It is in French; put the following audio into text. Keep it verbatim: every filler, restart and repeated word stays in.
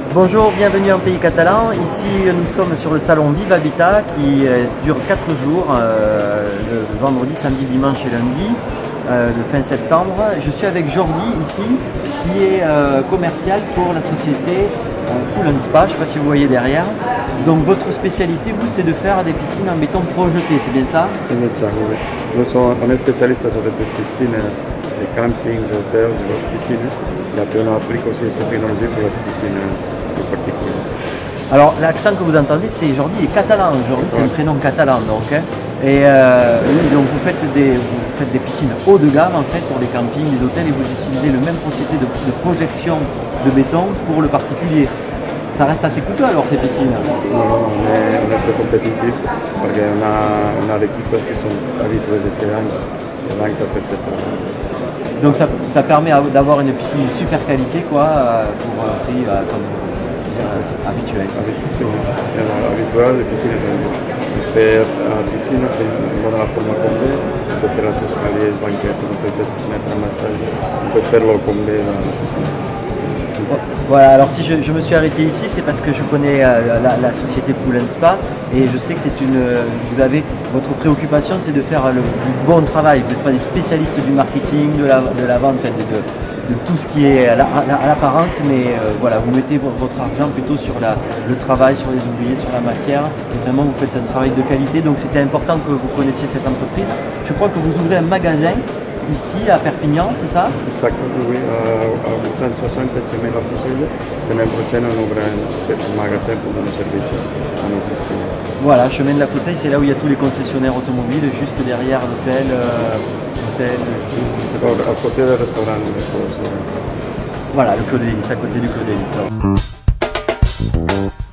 Bonjour, bienvenue en pays catalan. Ici, nous sommes sur le salon Vive Habitat qui euh, dure quatre jours, euh, le vendredi, samedi, dimanche et lundi, euh, le fin septembre. Je suis avec Jordi ici, qui est euh, commercial pour la société euh, Pool and Spa, je ne sais pas si vous voyez derrière. Donc votre spécialité, vous, c'est de faire des piscines en béton projeté, c'est bien ça? C'est bien ça, oui. Nous sommes, on est spécialiste sur les piscines, les campings, les hôtels, les piscines. Et après, on applique aussi cette technologie pour les piscines particulières. Alors l'accent que vous entendez, c'est Jordi est catalan. Jordi, c'est un prénom catalan, donc. Hein. Et euh, oui, donc vous faites des, vous faites des piscines haut de gamme en fait pour les campings, les hôtels, et vous utilisez le même procédé de, de projection de béton pour le particulier. Ça reste assez coûteux alors ces piscines? Non, non, on est, on est très compétitif parce qu'on a, on a des équipes qui sont habituées et différentes. Et là, ça fait cette. Donc ça, ça permet d'avoir une piscine de super qualité quoi, pour un prix euh, comme euh, habituel. Habituel, les piscines sont. On fait la piscine, on donne la forme complète, on peut faire les escaliers, banquettes, on peut mettre un massage, on peut faire l'eau complète dans la piscine. Voilà, alors si je, je me suis arrêté ici, c'est parce que je connais euh, la, la société Pool and Spa et je sais que c'est une. Vous avez votre préoccupation, c'est de faire le, du bon travail. Vous n'êtes pas des spécialistes du marketing, de la, de la vente, de, de, de tout ce qui est à l'apparence, mais euh, voilà, vous mettez votre argent plutôt sur la, le travail, sur les ouvriers, sur la matière. Et vraiment, vous faites un travail de qualité. Donc c'était important que vous connaissiez cette entreprise. Je crois que vous ouvrez un magasin ici à Perpignan, c'est ça? Exactement, oui. À huit cent soixante, chemin La Fuselle. Semaine prochaine, on ouvre un magasin pour donner service à nos clients. Voilà, chemin de la Fosseille, c'est là où il y a tous les concessionnaires automobiles, juste derrière l'hôtel. Euh, hôtel, à côté du restaurant. Voilà, le Clos de l'Hélice, à côté du Clos de l'Hélice.